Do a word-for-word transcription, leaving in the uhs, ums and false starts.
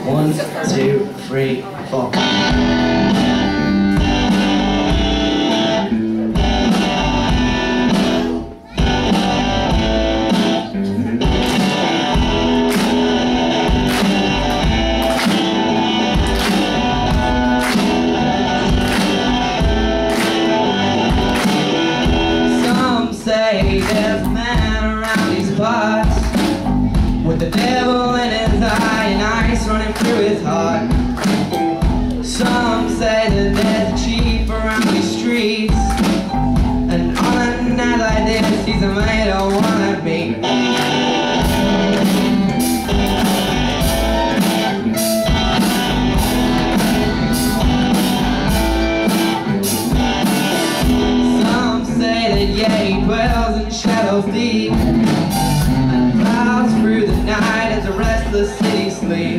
One, two, three, four. Some say there's a man around these parts with the devil in his eye and ice running through his heart. Some say that there's a chief around these streets, and on a night like this he's a man I wanna be. Some say that yeah, he dwells in shadows deep and plows through the night as the rest of the city sleeps.